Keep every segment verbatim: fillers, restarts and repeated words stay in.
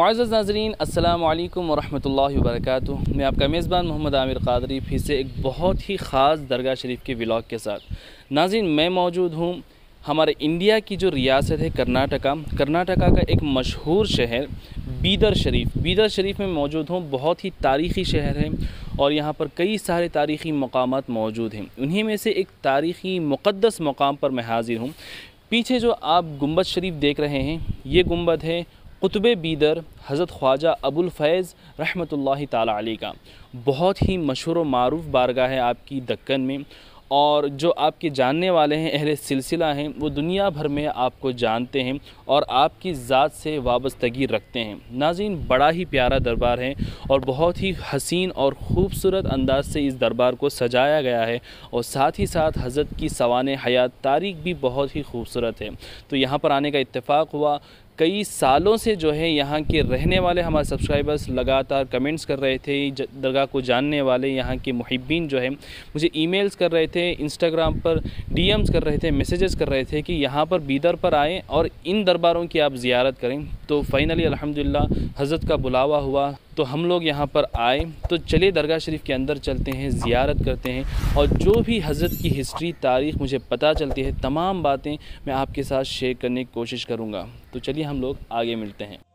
معزز ناظرین السلام علیکم ورحمۃ اللہ وبرکاتہ۔ میں آپ کا میزبان محمد عامر قادری پھر سے ایک بہت ہی خاص درگاہ شریف کے ولاگ کے ساتھ۔ ناظرین میں موجود ہوں ہمارے انڈیا کی جو ریاست ہے کرناٹکا کرناٹکا کا ایک مشہور شہر بیدر شریف بیدر شریف میں موجود ہوں۔ بہت ہی تاریخی شہر ہے اور یہاں پر کئی سارے تاریخی مقامات موجود ہیں۔ انہی میں سے ایک تاریخی مقدس مقام پر میں حاضر ہوں۔ پیچھے جو آپ گنبد شریف دیکھ رہے ہیں یہ گنبد ہے قطب بیدر حضرت خواجہ ابو الفیض رحمۃ اللہ تعالی علیہ کا۔ بہت ہی مشہور و معروف بارگاہ ہے آپ کی دکن میں، اور جو آپ کے جاننے والے ہیں اہل سلسلہ ہیں وہ دنیا بھر میں آپ کو جانتے ہیں اور آپ کی ذات سے وابستگی رکھتے ہیں۔ ناظرین بڑا ہی پیارا دربار ہے اور بہت ہی حسین اور خوبصورت انداز سے اس دربار کو سجایا گیا ہے، اور ساتھ ہی ساتھ حضرت کی سوانح حیات تاریخ بھی بہت ہی خوبصورت ہے۔ تو یہاں پر آنے کا اتفاق ہوا۔ کئی سالوں سے جو ہے یہاں کے رہنے والے ہمارے سبسکرائبرز لگاتار کمنٹس کر رہے تھے، درگاہ کو جاننے والے یہاں کے محبین جو ہے مجھے ای میلز کر رہے تھے، انسٹاگرام پر ڈی ایمز کر رہے تھے، میسیجز کر رہے تھے کہ یہاں پر بیدر پر آئیں اور ان درباروں کی آپ زیارت کریں۔ تو فائنلی الحمدللہ حضرت کا بلاوا ہوا تو ہم لوگ یہاں پر آئے۔ تو چلے درگاہ شریف کے اندر چلتے ہیں، زیارت کرتے ہیں، اور جو بھی حضرت کی ہسٹری تاریخ مجھے پتہ چلتی ہے تمام باتیں میں آپ کے ساتھ شیئر کرنے کی کوشش کروں گا۔ تو چلیے ہم لوگ آگے ملتے ہیں۔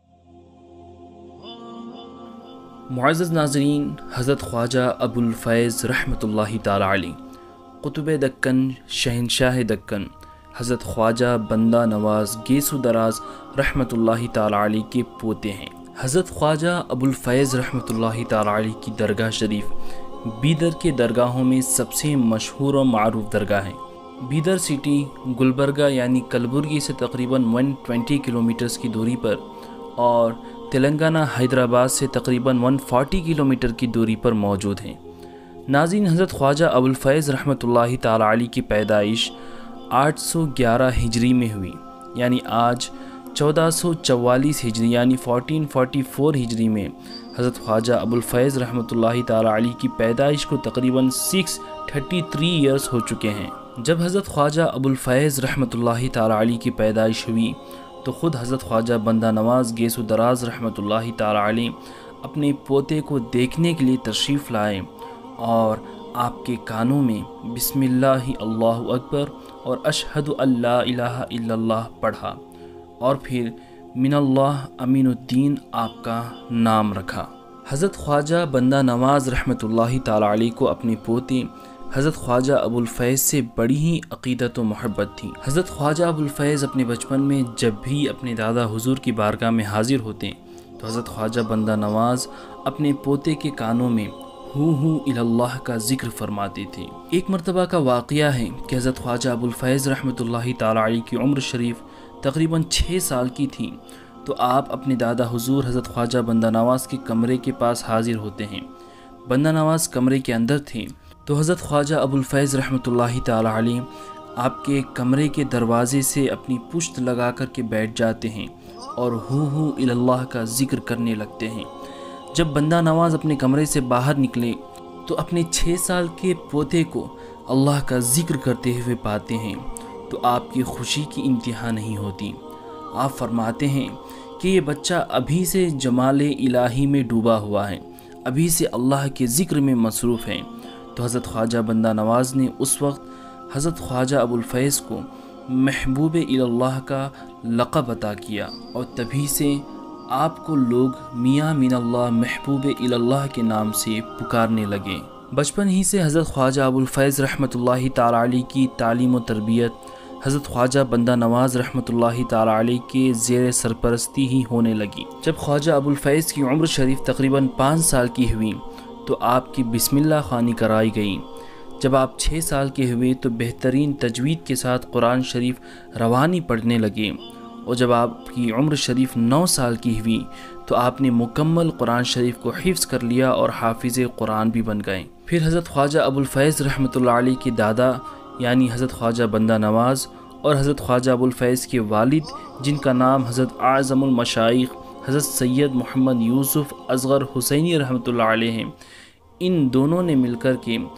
معزز ناظرین، حضرت خواجہ ابو الفیض رحمۃ اللہ تعالی علیہ قطب دکن شہنشاہ دکن حضرت خواجہ بندہ نواز گیسو دراز رحمۃ اللہ تعالی علیہ کے پوتے ہیں۔ حضرت خواجہ ابو الفیض رحمۃ اللہ تعالی علیہ کی درگاہ شریف بیدر کے درگاہوں میں سب سے مشہور و معروف درگاہ ہے۔ بیدر سٹی گلبرگہ یعنی کلبرگی سے تقریباً ایک سو بیس کلومیٹرز کی دوری پر اور تلنگانہ حیدرآباد سے تقریباً ایک سو چالیس کلومیٹر کی دوری پر موجود ہیں۔ ناظرین حضرت خواجہ ابو الفیض رحمۃ اللہ تعالی علیہ کی پیدائش آٹھ سو گیارہ ہجری میں ہوئی، یعنی آج چودہ سو چوالیس ہجری یعنی چودہ سو چوالیس ہجری میں حضرت خواجہ ابو الفیض رحمۃ اللہ تعالی علیہ کی پیدائش کو تقریباً چھ سو تینتیس ایئرز ہو چکے ہیں۔ جب حضرت خواجہ ابو الفیض رحمۃ اللہ تعالی علیہ کی پیدائش ہوئی تو خود حضرت خواجہ بندہ نواز گیسو دراز رحمۃ اللہ تعالی علیہ اپنے پوتے کو دیکھنے کے لیے تشریف لائے اور آپ کے کانوں میں بسم اللہ اللہ اکبر اور اشہد اللہ الہ الا اللہ پڑھا، اور پھر من اللہ امین الدین آپ کا نام رکھا۔ حضرت خواجہ بندہ نواز رحمۃ اللہ تعالی علیہ کو اپنے پوتے حضرت خواجہ ابو الفیض سے بڑی ہی عقیدت و محبت تھی۔ حضرت خواجہ ابو الفیض اپنے بچپن میں جب بھی اپنے دادا حضور کی بارگاہ میں حاضر ہوتے تو حضرت خواجہ بندہ نواز اپنے پوتے کے کانوں میں ہو ہو اللہ کا ذکر فرماتے تھے۔ ایک مرتبہ کا واقعہ ہے کہ حضرت خواجہ ابو الفیض رحمۃ اللہ تعالی علیہ کی عمر شریف تقریباً چھ سال کی تھی تو آپ اپنے دادا حضور حضرت خواجہ بندہ نواز کے کمرے کے پاس حاضر ہوتے ہیں۔ بندہ نواز کمرے کے اندر تھے تو حضرت خواجہ ابو الفیض رحمۃ اللہ تعالی علیہ آپ کے کمرے کے دروازے سے اپنی پشت لگا کر کے بیٹھ جاتے ہیں اور ہو ہو اللہ کا ذکر کرنے لگتے ہیں۔ جب بندہ نواز اپنے کمرے سے باہر نکلے تو اپنے چھ سال کے پوتے کو اللہ کا ذکر کرتے ہوئے پاتے ہیں تو آپ کی خوشی کی انتہا نہیں ہوتی۔ آپ فرماتے ہیں کہ یہ بچہ ابھی سے جمال الہی میں ڈوبا ہوا ہے، ابھی سے اللہ کے ذکر میں مصروف ہے۔ تو حضرت خواجہ بندہ نواز نے اس وقت حضرت خواجہ ابو الفیض کو محبوب اللہ کا لقب عطا کیا، اور تبھی سے آپ کو لوگ میاں من اللہ محبوب اللہ کے نام سے پکارنے لگے۔ بچپن ہی سے حضرت خواجہ ابو الفیض رحمۃ اللہ تعالی علیہ کی تعلیم و تربیت حضرت خواجہ بندہ نواز رحمۃ اللہ تعالی علیہ کے زیر سرپرستی ہی ہونے لگی۔ جب خواجہ ابو الفیض کی عمر شریف تقریباً پانچ سال کی ہوئی تو آپ کی بسم اللہ خوانی کرائی گئی۔ جب آپ چھ سال کے ہوئے تو بہترین تجوید کے ساتھ قرآن شریف روانی پڑھنے لگے، اور جب آپ کی عمر شریف نو سال کی ہوئی تو آپ نے مکمل قرآن شریف کو حفظ کر لیا اور حافظ قرآن بھی بن گئے۔ پھر حضرت خواجہ ابو الفیض رحمۃ اللہ علیہ کے دادا یعنی حضرت خواجہ بندہ نواز اور حضرت خواجہ ابو الفیض کے والد جن کا نام حضرت اعظم المشائخ حضرت سید محمد یوسف اصغر حسینی رحمۃ اللہ علیہ ہیں، ان دونوں نے مل کر کے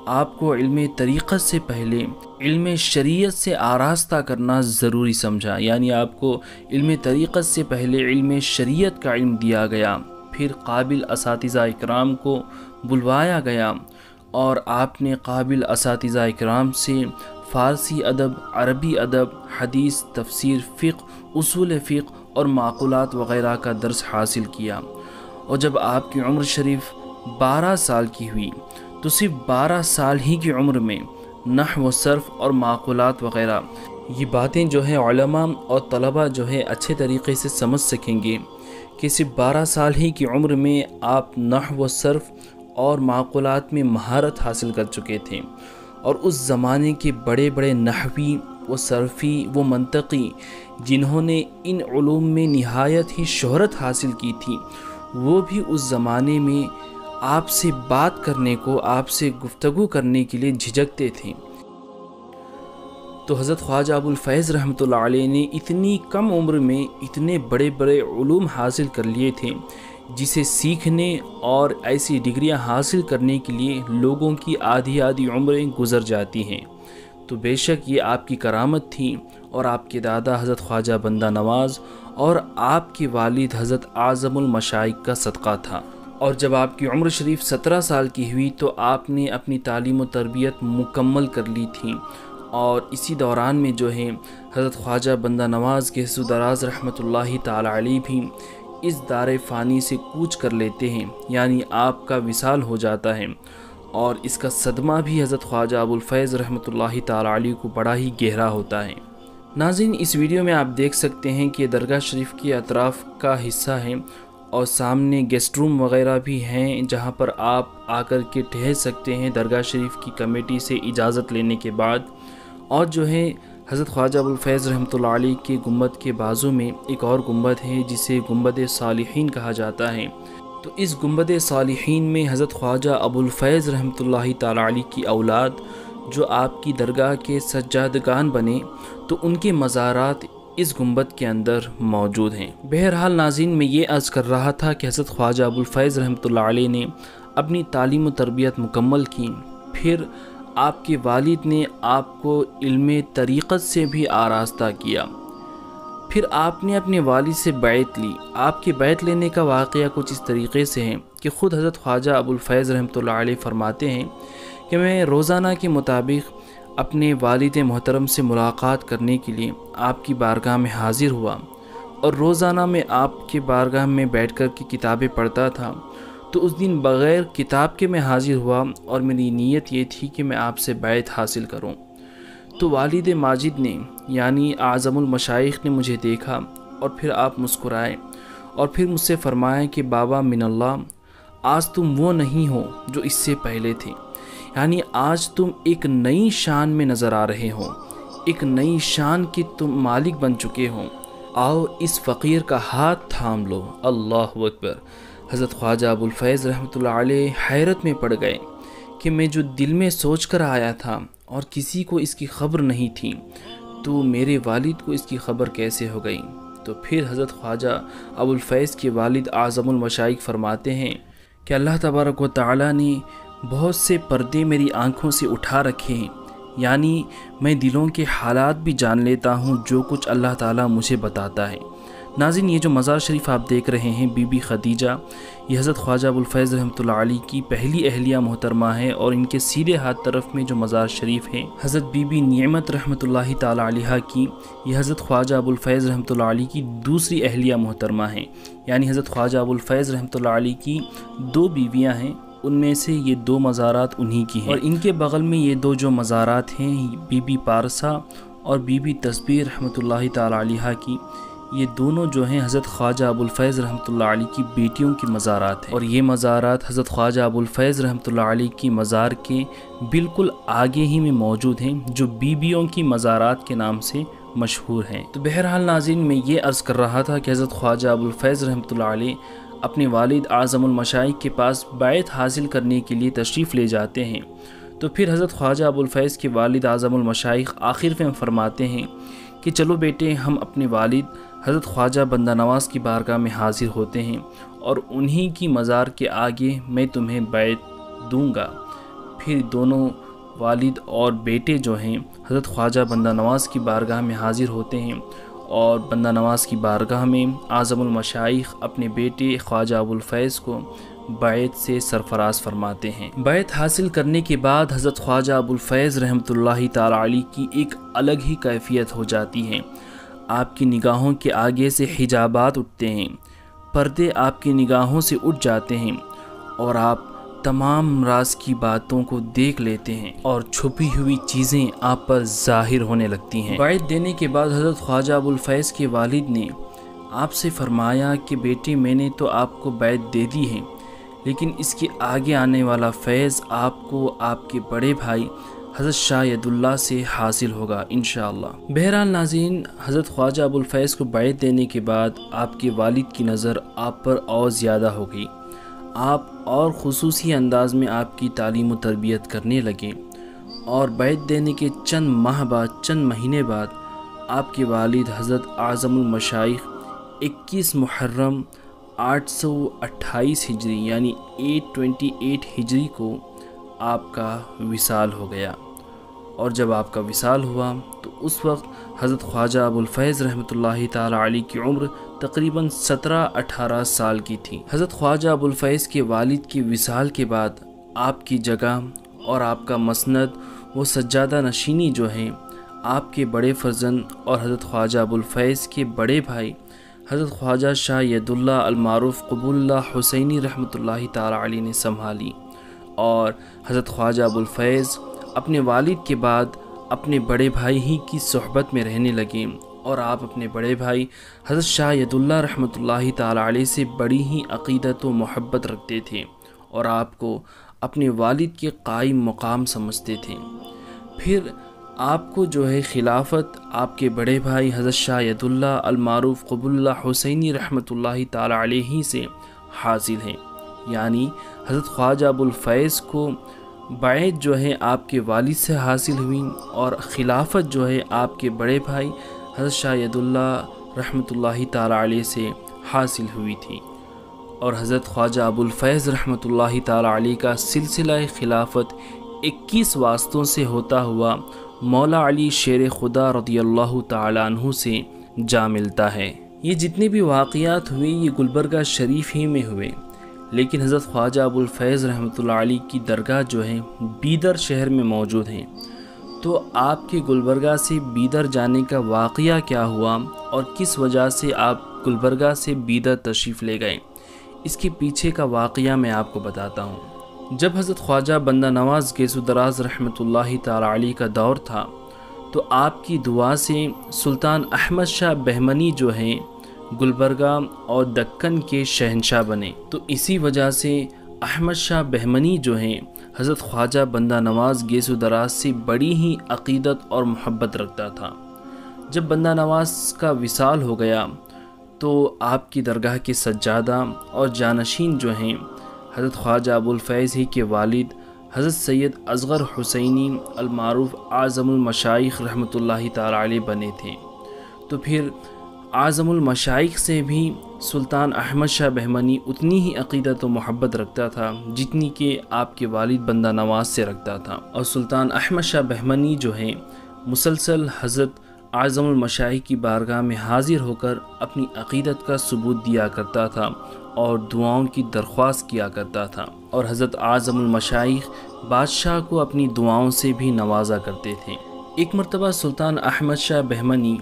آپ کو علم طریقت سے پہلے علم شریعت سے آراستہ کرنا ضروری سمجھا، یعنی آپ کو علم طریقت سے پہلے علم شریعت کا علم دیا گیا، پھر قابل اساتذہ اکرام کو بلوایا گیا اور آپ نے قابل اساتذہ اکرام سے فارسی ادب، عربی ادب، حدیث، تفسیر، فقہ، اصول فقہ اور معقولات وغیرہ کا درس حاصل کیا۔ اور جب آپ کی عمر شریف بارہ سال کی ہوئی تو صرف بارہ سال ہی کی عمر میں نحو و صرف اور معقولات وغیرہ یہ باتیں جو ہے علماء اور طلباء جو ہے اچھے طریقے سے سمجھ سکیں گے کہ صرف بارہ سال ہی کی عمر میں آپ نحو و صرف اور معقولات میں مہارت حاصل کر چکے تھے، اور اس زمانے کے بڑے بڑے نحوی و صرفی و منطقی جنہوں نے ان علوم میں نہایت ہی شہرت حاصل کی تھی، وہ بھی اس زمانے میں آپ سے بات کرنے کو، آپ سے گفتگو کرنے کے لیے جھجکتے تھے۔ تو حضرت خواجہ ابو الفیض رحمۃ اللہ علیہ نے اتنی کم عمر میں اتنے بڑے بڑے علوم حاصل کر لیے تھے، جسے سیکھنے اور ایسی ڈگریاں حاصل کرنے کے لیے لوگوں کی آدھی آدھی عمریں گزر جاتی ہیں۔ تو بے شک یہ آپ کی کرامت تھی، اور آپ کے دادا حضرت خواجہ بندہ نواز اور آپ کے والد حضرت اعظم المشائخ کا صدقہ تھا۔ اور جب آپ کی عمر شریف سترہ سال کی ہوئی تو آپ نے اپنی تعلیم و تربیت مکمل کر لی تھی، اور اسی دوران میں جو ہے حضرت خواجہ بندہ نواز کے سو دراز رحمۃ اللہ تعالی علیہ بھی اس دار فانی سے کوچ کر لیتے ہیں، یعنی آپ کا وصال ہو جاتا ہے، اور اس کا صدمہ بھی حضرت خواجہ ابو الفیض رحمۃ اللہ تعالی علیہ کو بڑا ہی گہرا ہوتا ہے۔ ناظرین، اس ویڈیو میں آپ دیکھ سکتے ہیں کہ درگاہ شریف کے اطراف کا حصہ ہے، اور سامنے گیسٹ روم وغیرہ بھی ہیں جہاں پر آپ آ کر کے ٹھہر سکتے ہیں درگاہ شریف کی کمیٹی سے اجازت لینے کے بعد۔ اور جو ہے حضرت خواجہ ابو الفیض رحمۃ اللہ علیہ کے گنبد کے بازو میں ایک اور گنبد ہے جسے گنبد صالحین کہا جاتا ہے۔ تو اس گنبد صالحین میں حضرت خواجہ ابو الفیض رحمۃ اللہ تعالی علیہ کی اولاد جو آپ کی درگاہ کے سجادگان بنے، تو ان کے مزارات اس گنبد کے اندر موجود ہیں۔ بہرحال ناظرین، میں یہ عرض کر رہا تھا کہ حضرت خواجہ ابو الفیض رحمۃ اللہ علیہ نے اپنی تعلیم و تربیت مکمل کی، پھر آپ کے والد نے آپ کو علم طریقت سے بھی آراستہ کیا، پھر آپ نے اپنے والد سے بیعت لی۔ آپ کے بیعت لینے کا واقعہ کچھ اس طریقے سے ہے کہ خود حضرت خواجہ ابو الفیض رحمۃ اللہ علیہ فرماتے ہیں کہ میں روزانہ کے مطابق اپنے والد محترم سے ملاقات کرنے کے لیے آپ کی بارگاہ میں حاضر ہوا، اور روزانہ میں آپ کے بارگاہ میں بیٹھ کر کے کتابیں پڑھتا تھا۔ تو اس دن بغیر کتاب کے میں حاضر ہوا، اور میری نیت یہ تھی کہ میں آپ سے بیعت حاصل کروں۔ تو والد ماجد نے یعنی اعظم المشائخ نے مجھے دیکھا، اور پھر آپ مسکرائے، اور پھر مجھ سے فرمایا کہ بابا من اللہ، آج تم وہ نہیں ہو جو اس سے پہلے تھے، یعنی آج تم ایک نئی شان میں نظر آ رہے ہو، ایک نئی شان کی تم مالک بن چکے ہو، آؤ اس فقیر کا ہاتھ تھام لو۔ اللہ اکبر۔ حضرت خواجہ ابو الفیض رحمۃ اللہ علیہ حیرت میں پڑ گئے کہ میں جو دل میں سوچ کر آیا تھا اور کسی کو اس کی خبر نہیں تھی، تو میرے والد کو اس کی خبر کیسے ہو گئی؟ تو پھر حضرت خواجہ ابو الفیض کے والد اعظم المشائخ فرماتے ہیں کہ اللہ تبارک و تعالی نے بہت سے پردے میری آنکھوں سے اٹھا رکھے ہیں، یعنی میں دلوں کے حالات بھی جان لیتا ہوں جو کچھ اللہ تعالیٰ مجھے بتاتا ہے۔ ناظرین، یہ جو مزار شریف آپ دیکھ رہے ہیں بی بی خدیجہ، یہ حضرت خواجہ ابو الفیض رحمۃ اللہ علیہ کی پہلی اہلیہ محترمہ ہے، اور ان کے سیدھے ہاتھ طرف میں جو مزار شریف ہے حضرت بی بی نعمت رحمۃ اللہ تعالی علیہ کی، یہ حضرت خواجہ ابو الفیض رحمۃ اللہ علیہ کی دوسری اہلیہ محترمہ ہیں، یعنی حضرت خواجہ ابو الفیض رحمۃ اللہ علیہ کی دو بیویاں ہیں، ان میں سے یہ دو مزارات انہی کی ہیں، اور ان کے بغل میں یہ دو جو مزارات ہیں بی بی پارسا اور بی بی تسبیح رحمۃ اللہ تعالی علیہ کی، یہ دونوں جو ہیں حضرت خواجہ ابو الفیض رحمۃ اللہ علیہ کی بیٹیوں کی مزارات ہیں، اور یہ مزارات حضرت خواجہ ابو الفیض رحمۃ اللہ علیہ کی مزار کے بالکل آگے ہی میں موجود ہیں، جو بیبیوں کی مزارات کے نام سے مشہور ہیں۔ تو بہرحال ناظرین، میں یہ عرض کر رہا تھا کہ حضرت خواجہ ابو الفیض رحمۃ اللہ علیہ اپنے والد اعظم المشائخ کے پاس بیعت حاصل کرنے کے لیے تشریف لے جاتے ہیں۔ تو پھر حضرت خواجہ ابو الفیض کے والد اعظم المشائخ آخر میں فرماتے ہیں کہ چلو بیٹے، ہم اپنے والد حضرت خواجہ بندہ نواز کی بارگاہ میں حاضر ہوتے ہیں، اور انہی کی مزار کے آگے میں تمہیں بیعت دوں گا۔ پھر دونوں والد اور بیٹے جو ہیں حضرت خواجہ بندہ نواز کی بارگاہ میں حاضر ہوتے ہیں اور بندہ نواز کی بارگاہ میں اعظم المشائخ اپنے بیٹے خواجہ ابوالفیض کو بیعت سے سرفراز فرماتے ہیں۔ بیعت حاصل کرنے کے بعد حضرت خواجہ ابوالفیض رحمۃ اللہ تعالی علیہ کی ایک الگ ہی کیفیت ہو جاتی ہے۔ آپ کی نگاہوں کے آگے سے حجابات اٹھتے ہیں، پردے آپ کی نگاہوں سے اٹھ جاتے ہیں اور آپ تمام راز کی باتوں کو دیکھ لیتے ہیں اور چھپی ہوئی چیزیں آپ پر ظاہر ہونے لگتی ہیں۔ بیعت دینے کے بعد حضرت خواجہ ابوالفیض کے والد نے آپ سے فرمایا کہ بیٹے میں نے تو آپ کو بیعت دے دی ہے، لیکن اس کے آگے آنے والا فیض آپ کو آپ کے بڑے بھائی حضرت شاہ ید اللہ سے حاصل ہوگا انشاءاللہ۔ بہرحال ناظرین، حضرت خواجہ ابوالفیض کو بیعت دینے کے بعد آپ کے والد کی نظر آپ پر اور زیادہ ہو گئی۔ آپ اور خصوصی انداز میں آپ کی تعلیم و تربیت کرنے لگے اور بیعت دینے کے چند ماہ بعد چند مہینے بعد آپ کے والد حضرت اعظم المشائخ اکیس محرم آٹھ سو اٹھائیس ہجری یعنی ایٹ ٹوینٹی ایٹ ہجری کو آپ کا وصال ہو گیا، اور جب آپ کا وصال ہوا تو اس وقت حضرت خواجہ ابوالفیض رحمۃ اللہ تعالی علیہ کی عمر تقریباً سترہ اٹھارہ سال کی تھی۔ حضرت خواجہ ابوالفیض کے والد کے وصال کے بعد آپ کی جگہ اور آپ کا مسند وہ سجادہ نشینی جو ہیں آپ کے بڑے فرزند اور حضرت خواجہ ابوالفیض کے بڑے بھائی حضرت خواجہ شاہ ید اللہ المعروف قبول اللہ حسینی رحمۃ اللہ تعالی علیہ نے سنبھالی، اور حضرت خواجہ ابوالفیض اپنے والد کے بعد اپنے بڑے بھائی ہی کی صحبت میں رہنے لگے، اور آپ اپنے بڑے بھائی حضرت شاہ ید اللہ رحمۃ اللہ تعالی علیہ سے بڑی ہی عقیدت و محبت رکھتے تھے اور آپ کو اپنے والد کے قائم مقام سمجھتے تھے۔ پھر آپ کو جو ہے خلافت آپ کے بڑے بھائی حضرت شاہ ید اللہ المعروف قبول اللہ حسینی رحمۃ اللہ تعالی علیہ سے حاصل ہے، یعنی حضرت خواجہ ابوالفیض کو بیعت جو ہے آپ کے والد سے حاصل ہوئی اور خلافت جو ہے آپ کے بڑے بھائی حضرت شاہ ید اللہ رحمۃ اللہ تعالی علیہ سے حاصل ہوئی تھی، اور حضرت خواجہ ابوالفیض رحمۃ اللہ تعالی علیہ کا سلسلہ خلافت اکیس واسطوں سے ہوتا ہوا مولا علی شیر خدا رضی اللہ تعالیٰ عنہ سے جا ملتا ہے۔ یہ جتنے بھی واقعات ہوئے یہ گلبرگہ شریف ہی میں ہوئے، لیکن حضرت خواجہ ابوالفیض رحمۃ اللہ علیہ کی درگاہ جو ہے بیدر شہر میں موجود ہیں، تو آپ کے گلبرگہ سے بیدر جانے کا واقعہ کیا ہوا اور کس وجہ سے آپ گلبرگہ سے بیدر تشریف لے گئے، اس کے پیچھے کا واقعہ میں آپ کو بتاتا ہوں۔ جب حضرت خواجہ بندہ نواز گیسو دراز رحمۃ اللہ تعالی علیہ کا دور تھا تو آپ کی دعا سے سلطان احمد شاہ بہمنی جو ہیں گلبرگہ اور دکن کے شہنشاہ بنے، تو اسی وجہ سے احمد شاہ بہمنی جو ہیں حضرت خواجہ بندہ نواز گیسو دراز سے بڑی ہی عقیدت اور محبت رکھتا تھا۔ جب بندہ نواز کا وصال ہو گیا تو آپ کی درگاہ کے سجادہ اور جانشین جو ہیں حضرت خواجہ ابوالفیض ہی کے والد حضرت سید اصغر حسینی المعروف اعظم المشائخ رحمۃ اللہ تعالی علیہ بنے تھے، تو پھر اعظم المشائخ سے بھی سلطان احمد شاہ بہمنی اتنی ہی عقیدت و محبت رکھتا تھا جتنی کہ آپ کے والد بندہ نواز سے رکھتا تھا، اور سلطان احمد شاہ بہمنی جو ہیں مسلسل حضرت اعظم المشائخ کی بارگاہ میں حاضر ہو کر اپنی عقیدت کا ثبوت دیا کرتا تھا اور دعاؤں کی درخواست کیا کرتا تھا، اور حضرت اعظم المشائخ بادشاہ کو اپنی دعاؤں سے بھی نوازا کرتے تھے۔ ایک مرتبہ سلطان احمد شاہ بہمنی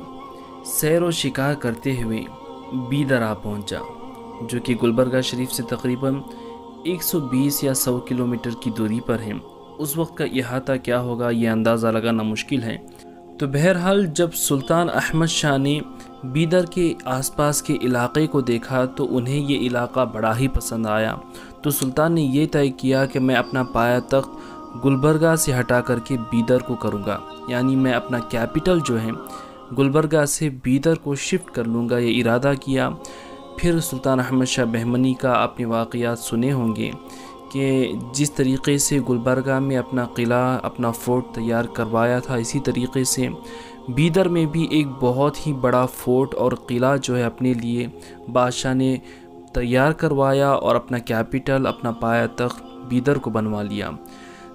سیر و شکار کرتے ہوئے بیدر آ پہنچا، جو کہ گلبرگہ شریف سے تقریباً ایک سو بیس یا سو کلومیٹر کی دوری پر ہے۔ اس وقت کا احاطہ کیا ہوگا یہ اندازہ لگانا مشکل ہے۔ تو بہرحال جب سلطان احمد شاہ نے بیدر کے آس پاس کے علاقے کو دیکھا تو انہیں یہ علاقہ بڑا ہی پسند آیا، تو سلطان نے یہ طے کیا کہ میں اپنا پایا تخت گلبرگہ سے ہٹا کر کے بیدر کو کروں گا، یعنی میں اپنا کیپٹل جو ہے گلبرگہ سے بیدر کو شفٹ کر لوں گا، یہ ارادہ کیا۔ پھر سلطان احمد شاہ بہمنی کا اپنے واقعات سنے ہوں گے کہ جس طریقے سے گلبرگہ میں اپنا قلعہ اپنا فورٹ تیار کروایا تھا، اسی طریقے سے بیدر میں بھی ایک بہت ہی بڑا فورٹ اور قلعہ جو ہے اپنے لیے بادشاہ نے تیار کروایا اور اپنا کیپٹل اپنا پایا تخت بیدر کو بنوا لیا۔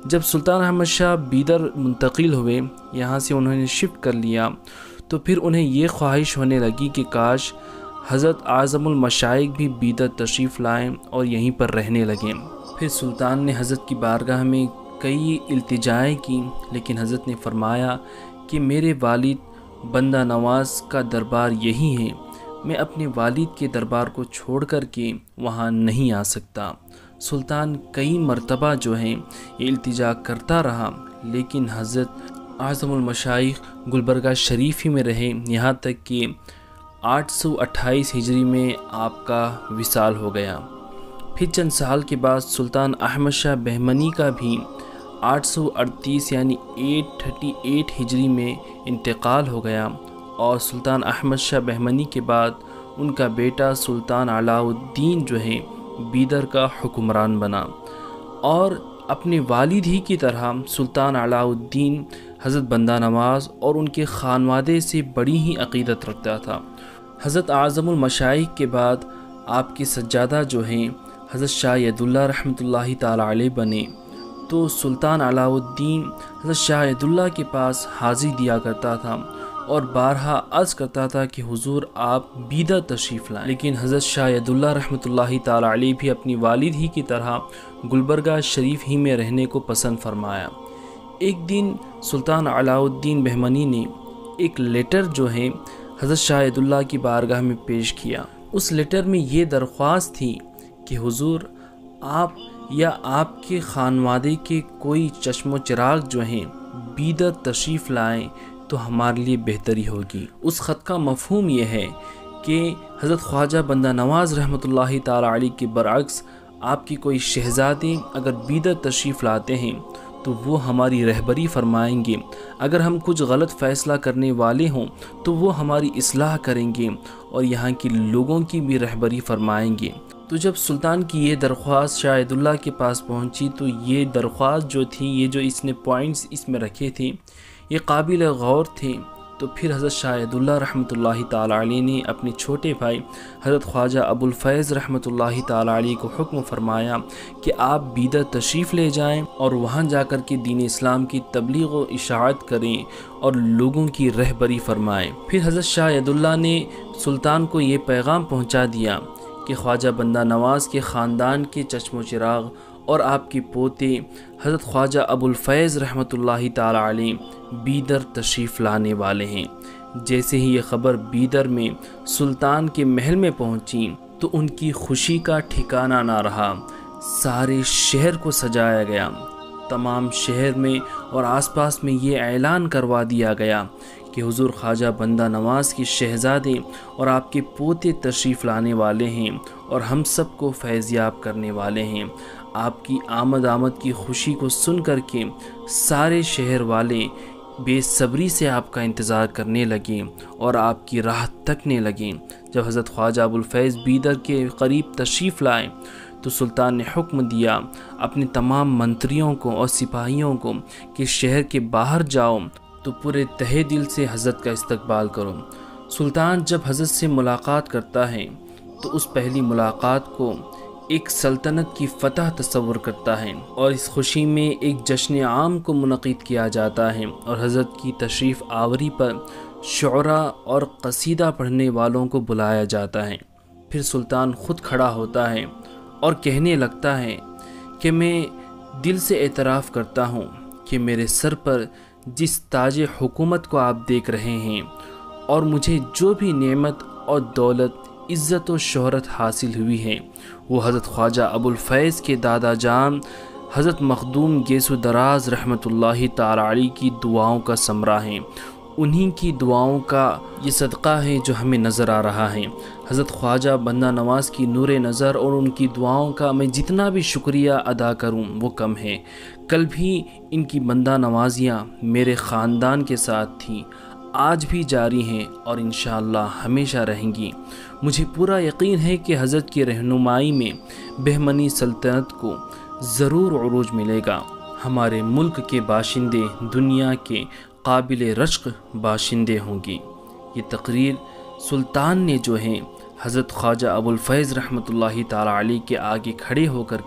جب سلطان احمد شاہ بیدر منتقل ہوئے، یہاں سے انہوں نے شفٹ کر لیا، تو پھر انہیں یہ خواہش ہونے لگی کہ کاش حضرت اعظم المشائخ بھی بیدر تشریف لائیں اور یہیں پر رہنے لگیں۔ پھر سلطان نے حضرت کی بارگاہ میں کئی التجائیں کی، لیکن حضرت نے فرمایا کہ میرے والد بندہ نواز کا دربار یہی ہے، میں اپنے والد کے دربار کو چھوڑ کر کے وہاں نہیں آ سکتا۔ سلطان کئی مرتبہ جو ہیں یہ التجا کرتا رہا، لیکن حضرت اعظم المشائخ گلبرگہ شریف ہی میں رہے، یہاں تک کہ آٹھ سو اٹھائیس ہجری میں آپ کا وصال ہو گیا۔ پھر چند سال کے بعد سلطان احمد شاہ بہمنی کا بھی آٹھ سو اڑتیس یعنی آٹھ سو اٹھائیس ہجری میں انتقال ہو گیا، اور سلطان احمد شاہ بہمنی کے بعد ان کا بیٹا سلطان علاء الدین جو ہے بیدر کا حکمران بنا، اور اپنے والد ہی کی طرح سلطان علاء الدین حضرت بندہ نواز اور ان کے خانوادے سے بڑی ہی عقیدت رکھتا تھا۔ حضرت اعظم المشائخ کے بعد آپ کے سجادہ جو ہیں حضرت شاہ ید اللہ رحمۃ اللہ تعالی علیہ بنے، تو سلطان علاء الدین حضرت شاہ ید اللہ کے پاس حاضری دیا کرتا تھا اور بارہا عرض کرتا تھا کہ حضور آپ بیدر تشریف لائیں، لیکن حضرت شاہ ید اللہ رحمۃ اللہ تعالی علیہ بھی اپنی والد ہی کی طرح گلبرگہ شریف ہی میں رہنے کو پسند فرمایا۔ ایک دن سلطان علاء الدین بہمنی نے ایک لیٹر جو ہے حضرت شاہ ید اللہ کی بارگاہ میں پیش کیا۔ اس لیٹر میں یہ درخواست تھی کہ حضور آپ یا آپ کے خانوادے کے کوئی چشم و چراغ جو ہیں بیدر تشریف لائیں تو ہمارے لیے بہتری ہوگی۔ اس خط کا مفہوم یہ ہے کہ حضرت خواجہ بندہ نواز رحمۃ اللہ تعالی علیہ کے برعکس آپ کی کوئی شہزادے اگر بیدر تشریف لاتے ہیں تو وہ ہماری رہبری فرمائیں گے، اگر ہم کچھ غلط فیصلہ کرنے والے ہوں تو وہ ہماری اصلاح کریں گے اور یہاں کے لوگوں کی بھی رہبری فرمائیں گے۔ تو جب سلطان کی یہ درخواست شاہ ید اللہ کے پاس پہنچی تو یہ درخواست جو تھی، یہ جو اس نے پوائنٹس اس میں رکھے تھے، یہ قابل غور تھے۔ تو پھر حضرت شاہ ید اللہ رحمۃ اللہ تعالی علیہ نے اپنے چھوٹے بھائی حضرت خواجہ ابو الفیض رحمۃ اللہ تعالی علیہ کو حکم فرمایا کہ آپ بیدر تشریف لے جائیں اور وہاں جا کر کے دین اسلام کی تبلیغ و اشاعت کریں اور لوگوں کی رہبری فرمائیں۔ پھر حضرت شاہ ید اللہ نے سلطان کو یہ پیغام پہنچا دیا کہ خواجہ بندہ نواز کے خاندان کے چشم و چراغ اور آپ کے پوتے حضرت خواجہ ابو الفیض رحمۃ اللہ تعالی علیہ بیدر تشریف لانے والے ہیں۔ جیسے ہی یہ خبر بیدر میں سلطان کے محل میں پہنچی تو ان کی خوشی کا ٹھکانہ نہ رہا، سارے شہر کو سجایا گیا، تمام شہر میں اور آس پاس میں یہ اعلان کروا دیا گیا کہ حضور خواجہ بندہ نواز کے شہزادے اور آپ کے پوتے تشریف لانے والے ہیں اور ہم سب کو فیض یاب کرنے والے ہیں۔ آپ کی آمد آمد کی خوشی کو سن کر کے سارے شہر والے بے صبری سے آپ کا انتظار کرنے لگیں اور آپ کی راہ تکنے لگیں۔ جب حضرت خواجہ ابو الفیض بیدر کے قریب تشریف لائے تو سلطان نے حکم دیا اپنے تمام منتریوں کو اور سپاہیوں کو کہ شہر کے باہر جاؤ تو پورے تہہ دل سے حضرت کا استقبال کرو۔ سلطان جب حضرت سے ملاقات کرتا ہے تو اس پہلی ملاقات کو ایک سلطنت کی فتح تصور کرتا ہے اور اس خوشی میں ایک جشن عام کو منعقد کیا جاتا ہے اور حضرت کی تشریف آوری پر شعراء اور قصیدہ پڑھنے والوں کو بلایا جاتا ہے۔ پھر سلطان خود کھڑا ہوتا ہے اور کہنے لگتا ہے کہ میں دل سے اعتراف کرتا ہوں کہ میرے سر پر جس تاج حکومت کو آپ دیکھ رہے ہیں اور مجھے جو بھی نعمت اور دولت، عزت و شہرت حاصل ہوئی ہے وہ حضرت خواجہ ابو الفیض کے دادا جان حضرت مخدوم گیسو دراز رحمۃ اللہ تعالی علیہ کی دعاؤں کا ثمرہ ہیں۔ انہی کی دعاؤں کا یہ صدقہ ہے جو ہمیں نظر آ رہا ہے۔ حضرت خواجہ بندہ نواز کی نور نظر اور ان کی دعاؤں کا میں جتنا بھی شکریہ ادا کروں وہ کم ہے۔ کل بھی ان کی بندہ نوازیاں میرے خاندان کے ساتھ تھیں، آج بھی جاری ہیں اور انشاءاللہ ہمیشہ رہیں گی۔ مجھے پورا یقین ہے کہ حضرت کی رہنمائی میں بہمنی سلطنت کو ضرور عروج ملے گا۔ ہمارے ملک کے باشندے دنیا کے قابل رشق باشندے ہوں گی۔ یہ تقریر سلطان نے جو ہیں حضرت خواجہ ابو الفیض رحمۃ اللہ تعالی علیہ کے آگے کھڑے ہو کر کے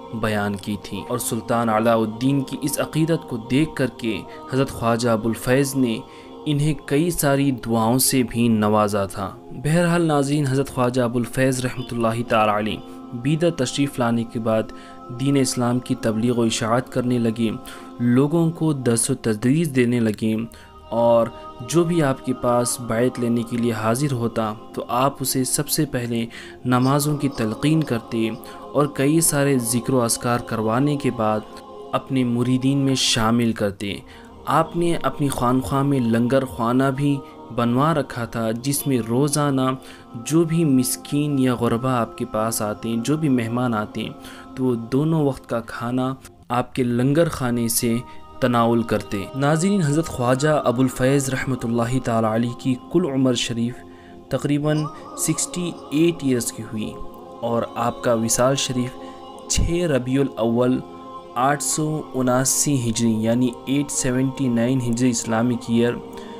بیان کی تھی، اور سلطان علاء الدین کی اس عقیدت کو دیکھ کر کے حضرت خواجہ ابوالفیض نے انہیں کئی ساری دعاؤں سے بھی نوازا تھا۔ بہرحال ناظرین، حضرت خواجہ ابوالفیض رحمۃ اللہ تعالی علیہ بیدر تشریف لانے کے بعد دین اسلام کی تبلیغ و اشاعت کرنے لگے، لوگوں کو درس و تدریس دینے لگے، اور جو بھی آپ کے پاس بیعت لینے کے لیے حاضر ہوتا تو آپ اسے سب سے پہلے نمازوں کی تلقین کرتے، اور کئی سارے ذکر و اذکار کروانے کے بعد اپنے مریدین میں شامل کرتے۔ آپ نے اپنی خانقاہ میں لنگر خانہ بھی بنوا رکھا تھا، جس میں روزانہ جو بھی مسکین یا غربا آپ کے پاس آتے ہیں، جو بھی مہمان آتے ہیں، تو وہ دونوں وقت کا کھانا آپ کے لنگر خانے سے تناول کرتے۔ ناظرین، حضرت خواجہ ابوالفیض رحمۃ اللہ تعالی علیہ کی کل عمر شریف تقریباً سکسٹی ایٹ ایئرس کی ہوئی، اور آپ کا وصال شریف چھ ربیع الاول آٹھ سو اناسی ہجری یعنی ایٹ سیونٹی نائن ہجری اسلامک ایئر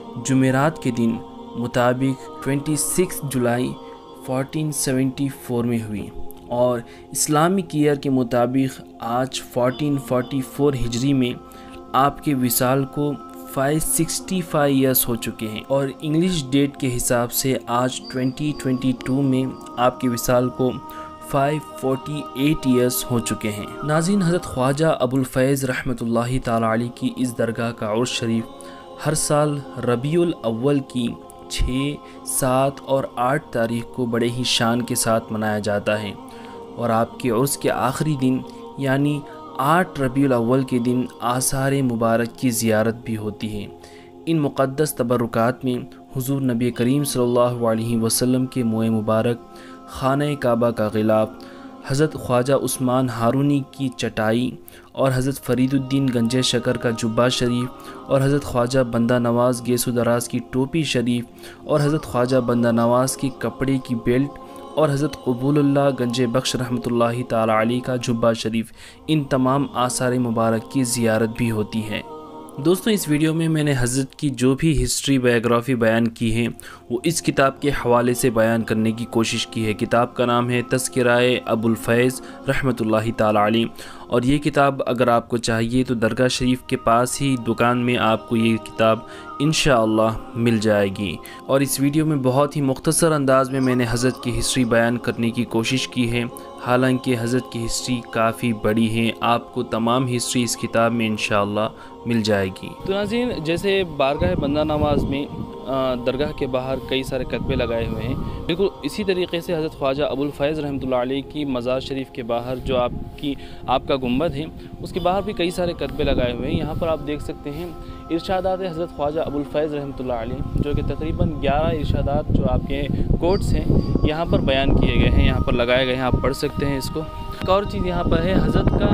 جمعرات کے دن مطابق چھبیس جولائی فورٹین سیونٹی فور میں ہوئی، اور اسلامک ایئر کے مطابق آج فورٹین فورٹی فور ہجری میں آپ کے وصال کو فائیو سکسٹی فائیو ایئرس ہو چکے ہیں، اور انگلش ڈیٹ کے حساب سے آج ٹوینٹی ٹوینٹی ٹو میں آپ کے وصال کو فائیو فورٹی ایٹ ایئرس ہو چکے ہیں۔ ناظرین، حضرت خواجہ ابوالفیض رحمۃ اللہ تعالی علیہ کی اس درگاہ کا عرس شریف ہر سال ربیع الاول کی چھ، سات اور آٹھ تاریخ کو بڑے ہی شان کے ساتھ منایا جاتا ہے، اور آپ کے عرس کے آخری دن یعنی آٹھ ربیع الاول کے دن آثار مبارک کی زیارت بھی ہوتی ہے۔ ان مقدس تبرکات میں حضور نبی کریم صلی اللہ علیہ وسلم کے موئے مبارک، خانہ کعبہ کا غلاف، حضرت خواجہ عثمان ہارونی کی چٹائی، اور حضرت فرید الدین گنجے شکر کا جبہ شریف، اور حضرت خواجہ بندہ نواز گیسو دراز کی ٹوپی شریف، اور حضرت خواجہ بندہ نواز کی کپڑے کی بیلٹ، اور حضرت قبول اللہ گنج بخش رحمۃ اللہ تعالی علیہ کا جبہ شریف، ان تمام آثار مبارک کی زیارت بھی ہوتی ہے۔ دوستوں، اس ویڈیو میں میں نے حضرت کی جو بھی ہسٹری بایوگرافی بیان کی ہے وہ اس کتاب کے حوالے سے بیان کرنے کی کوشش کی ہے۔ کتاب کا نام ہے تذکرہ ابوالفیض رحمۃ اللہ تعالی علیہ، اور یہ کتاب اگر آپ کو چاہیے تو درگاہ شریف کے پاس ہی دکان میں آپ کو یہ کتاب انشاءاللہ مل جائے گی۔ اور اس ویڈیو میں بہت ہی مختصر انداز میں میں نے حضرت کی ہسٹری بیان کرنے کی کوشش کی ہے، حالانکہ حضرت کی ہسٹری کافی بڑی ہے، آپ کو تمام ہسٹری اس کتاب میں انشاءاللہ مل جائے گی۔ تو ناظرین، جیسے بارگاہ بندہ نواز میں درگاہ کے باہر کئی سارے کتبے لگائے ہوئے ہیں، بالکل اسی طریقے سے حضرت خواجہ ابوالفیض رحمۃ اللہ علیہ کی مزار شریف کے باہر جو آپ کی آپ کا گنبد ہے اس کے باہر بھی کئی سارے کتبے لگائے ہوئے ہیں۔ یہاں پر آپ دیکھ سکتے ہیں ارشادات حضرت خواجہ ابوالفیض رحمۃ اللہ علیہ، جو کہ تقریباً گیارہ ارشادات جو آپ کے کوٹس ہیں یہاں پر بیان کیے گئے ہیں، یہاں پر لگائے گئے ہیں، آپ پڑھ سکتے ہیں اس کو۔ ایک اور چیز یہاں پر ہے، حضرت کا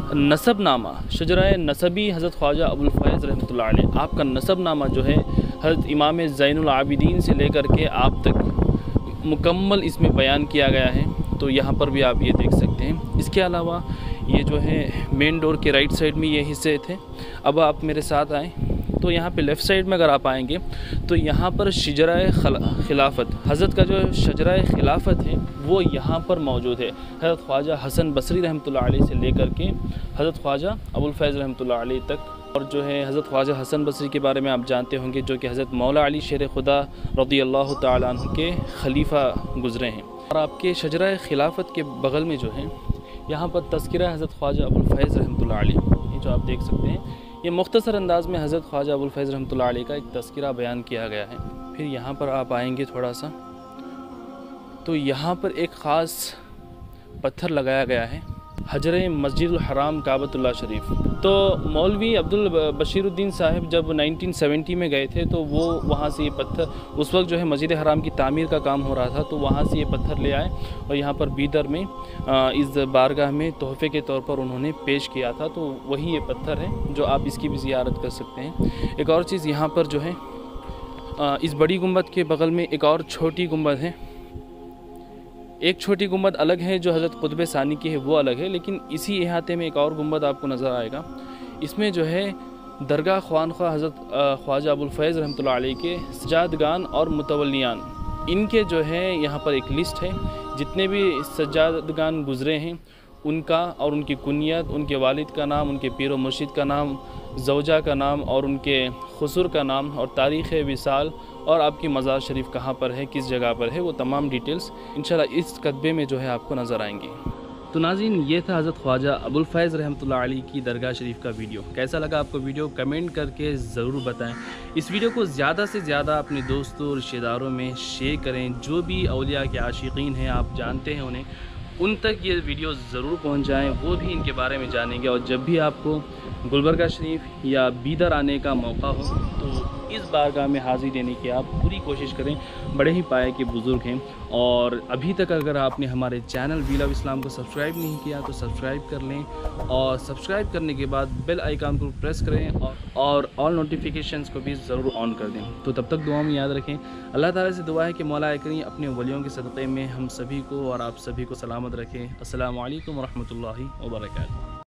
نسب نامہ، شجرہ نسبی حضرت خواجہ ابوالفیض رحمۃ اللہ علیہ، آپ کا نسب نامہ جو ہے حضرت امام زین العابدین سے لے کر کے آپ تک مکمل اس میں بیان کیا گیا ہے، تو یہاں پر بھی آپ یہ دیکھ سکتے ہیں۔ اس کے علاوہ یہ جو ہے مین ڈور کے رائٹ سائڈ میں یہ حصے تھے۔ اب آپ میرے ساتھ آئیں تو یہاں پہ لیفٹ سائڈ میں اگر آپ آئیں گے تو یہاں پر شجرہ خلافت، حضرت کا جو شجرہ خلافت ہے وہ یہاں پر موجود ہے، حضرت خواجہ حسن بصری رحمۃ اللہ علیہ سے لے کر کے حضرت خواجہ ابوالفیض رحمۃ اللہ علیہ تک۔ اور جو ہے حضرت خواجہ حسن بصری کے بارے میں آپ جانتے ہوں گے، جو کہ حضرت مولا علی شیر خدا رضی اللہ تعالیٰ عنہ کے خلیفہ گزرے ہیں۔ اور آپ کے شجرہ خلافت کے بغل میں جو ہے یہاں پر تذکرہ حضرت خواجہ ابوالفیض رحمۃ اللہ علیہ، یہ جو آپ دیکھ سکتے ہیں، یہ مختصر انداز میں حضرت خواجہ ابوالفیض رحمۃ اللہ علیہ کا ایک تذکرہ بیان کیا گیا ہے۔ پھر یہاں پر آپ آئیں گے تھوڑا سا تو یہاں پر ایک خاص پتھر لگایا گیا ہے، حجر مسجد الحرام کعبۃ اللہ شریف۔ تو مولوی عبد البشیر الدین صاحب جب نائنٹین سیونٹی میں گئے تھے تو وہ وہاں سے یہ پتھر، اس وقت جو ہے مسجد حرام کی تعمیر کا کام ہو رہا تھا، تو وہاں سے یہ پتھر لے آئے اور یہاں پر بیدر میں اس بارگاہ میں تحفے کے طور پر انہوں نے پیش کیا تھا، تو وہی یہ پتھر ہے جو آپ اس کی بھی زیارت کر سکتے ہیں۔ ایک اور چیز یہاں پر جو ہے اس بڑی گنبد کے بغل میں ایک اور چھوٹی گنبد ہے، ایک چھوٹی گنبد الگ ہے جو حضرت قطب ثانی کی ہے، وہ الگ ہے، لیکن اسی احاطے میں ایک اور گنبد آپ کو نظر آئے گا۔ اس میں جو ہے درگاہ خوانخواہ حضرت خواجہ ابوالفیض رحمۃ اللہ علیہ کے سجادگان اور متولیان، ان کے جو ہے یہاں پر ایک لسٹ ہے، جتنے بھی سجادگان گزرے ہیں ان کا اور ان کی کنیت، ان کے والد کا نام، ان کے پیر و مرشد کا نام، زوجہ کا نام اور ان کے خسر کا نام اور تاریخ وصال اور آپ کی مزار شریف کہاں پر ہے، کس جگہ پر ہے، وہ تمام ڈیٹیلز انشاءاللہ اس کتبے میں جو ہے آپ کو نظر آئیں گی۔ تو ناظرین، یہ تھا حضرت خواجہ ابوالفیض رحمۃ اللہ علیہ کی درگاہ شریف کا ویڈیو۔ کیسا لگا آپ کو ویڈیو کمنٹ کر کے ضرور بتائیں۔ اس ویڈیو کو زیادہ سے زیادہ اپنے دوستوں رشتہ داروں میں شیئر کریں، جو بھی اولیاء کے عاشقین ہیں، آپ جانتے ہیں انہیں، ان تک یہ ویڈیو ضرور پہنچائیں، وہ بھی ان کے بارے میں جانیں گے۔ اور جب بھی آپ کو گلبرگہ شریف یا بیدر آنے کا موقع ہو تو اس بارگاہ میں حاضری دینے کی آپ پوری کوشش کریں۔ بڑے ہی پائے کے بزرگ ہیں، اور ابھی تک اگر آپ نے ہمارے چینل ویل آف اسلام کو سبسکرائب نہیں کیا تو سبسکرائب کر لیں، اور سبسکرائب کرنے کے بعد بیل آئیکن کو پریس کریں اور اور آل نوٹیفیکیشنز کو بھی ضرور آن کر دیں۔ تو تب تک دعاؤں میں یاد رکھیں۔ اللہ تعالیٰ سے دعا ہے کہ مولا کریم اپنے ولیوں کے صدقے میں ہم سبھی کو اور آپ سبھی کو سلامت رکھیں۔ السلام علیکم ورحمۃ اللہ وبرکاتہ۔